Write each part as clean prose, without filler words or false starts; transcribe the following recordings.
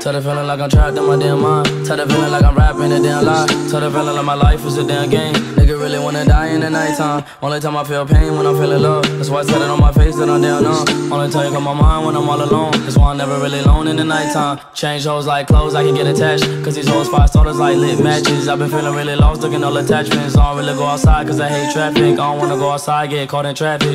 Tell the feeling like I'm trapped in my damn mind. Tell the feeling like I'm rapping a damn lie. Tell the feeling like my life is a damn game. Nigga really wanna die in the nighttime. Only time I feel pain when I'm feeling love. That's why I said it on my face that I'm down on. Only time you come my mind when I'm all alone. That's why I'm never really alone in the nighttime. Change hoes like clothes, I can get attached. Cause these hoes 5 starters like lit matches. I've been feeling really lost, looking all attachments. I don't really go outside cause I hate traffic. I don't wanna go outside, get caught in traffic.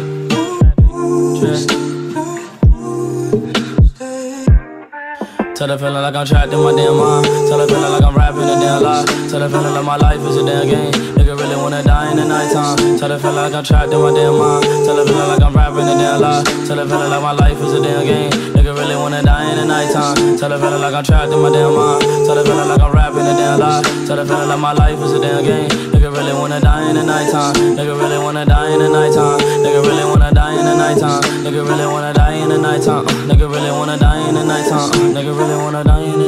Tell the feeling like I'm trapped in my damn mind. Tell the feeling like I'm rapping a damn lie. Tell the feeling like my life is a damn game. Nigga really wanna die in the nighttime. Tell the feeling like I'm trapped in my damn mind. Tell the feeling like I'm rapping a damn lie. Tell the feeling like my life is a damn game. Nigga really wanna die in the nighttime. Tell the feeling like I'm trapped in my damn mind. Tell the feeling like I'm rapping a damn lie. Tell the feeling like my life is a damn game. Nigga really wanna die in the nighttime. Nigga really wanna die in the nighttime. Nigga really wanna die in the nighttime. Nigga really wanna die in the nighttime. Nigga really wanna die in the nighttime. Nigga really wanna die in the